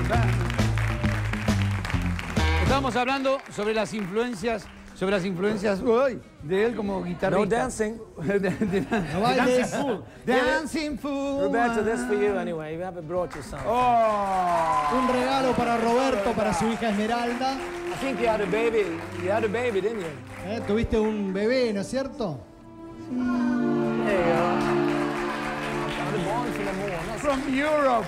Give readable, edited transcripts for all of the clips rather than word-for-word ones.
Estamos hablando sobre las influencias uy, de él como guitarrista. No dancing. No bailes. Dancing fool. Roberto, this for you anyway. You haven't brought your son. Oh. Un regalo para Roberto, para su hija Esmeralda. I think you had a baby. You had a baby, didn't you? Tuviste un bebé, ¿no es cierto? There you go. I was born from the moon. From Europe.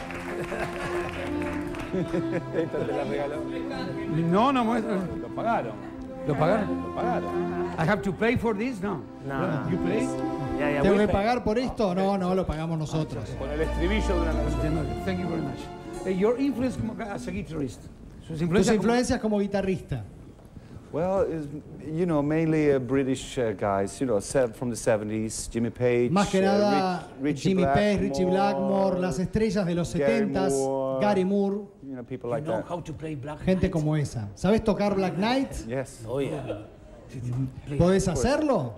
Esta te la regaló. No, no muestra. Lo pagaron. ¿Lo pagaron? Lo pagaron. I have to pay for this? No. No. You pay? Yeah, yeah. ¿Tengo we que pay. pagar por esto? No, no, lo pagamos nosotros. Con el estribillo de una canción. Thank you very much. Your influence as a guitarist. Sus Tus influencias influencias como guitarrista. Well, you know, mainly British guys, you know, from the 70s, Jimmy Page, Más que nada, Jimmy Page, Richie Blackmore, las estrellas de los 70s, Gary Moore, you know, people like know that. how to play Black gente como esa. ¿Sabes tocar Black Knight? Yes. Oh, yeah. ¿Podés hacerlo?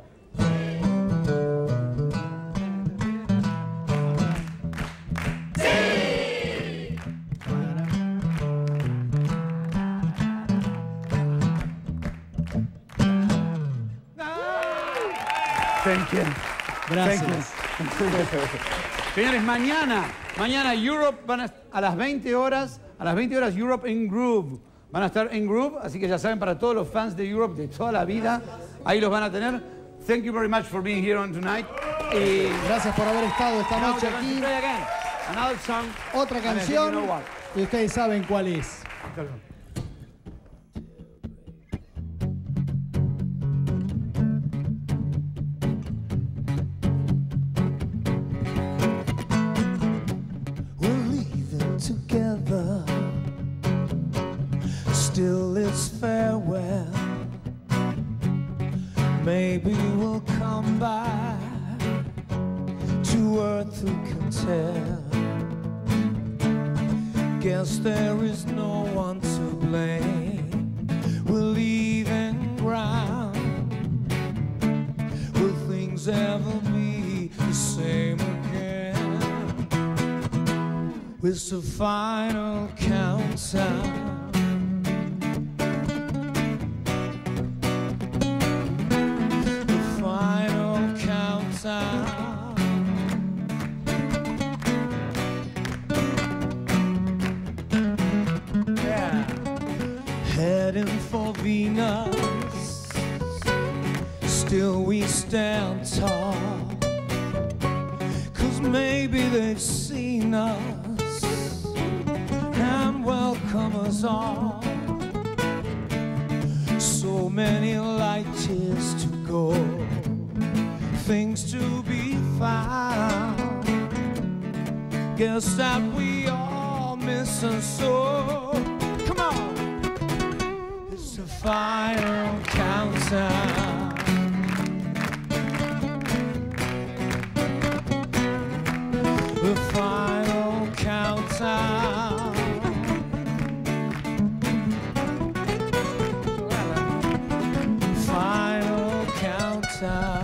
Thank you. Gracias. Señores, mañana Europe van a las 20 horas Europe in Groove. Van a estar en Groove, así que ya saben, para todos los fans de Europe de toda la vida, ahí los van a tener. Thank you very much for being here on tonight. Gracias por haber estado esta Now noche we're going to aquí. play again. Another song. Otra And I think canción you know what. y ustedes saben cuál es. We're leaving together. Still it's farewell. Maybe we'll come back to earth, who can tell? Guess there is no one to blame. We're leaving ground. Will things ever be the same again? It's the final countdown. Yeah. Heading for Venus, still we stand tall. 'Cause maybe they've seen us and welcome us all. So many light years to go, things to be found. Guess that we all miss us so. Come on, it's the final countdown. The final countdown. Final countdown.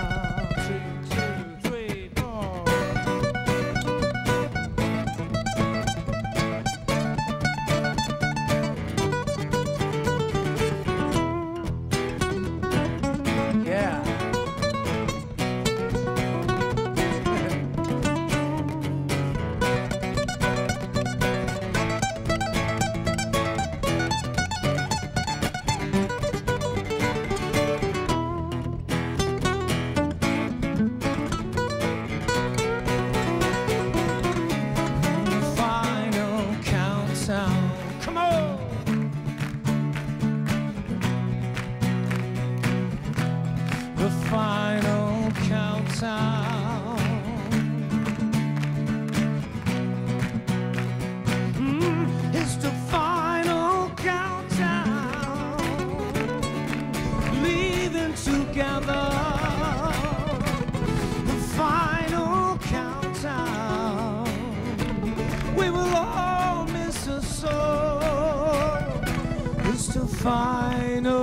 It's the final countdown. Leaving together. The final countdown. We will all miss us so. It's the final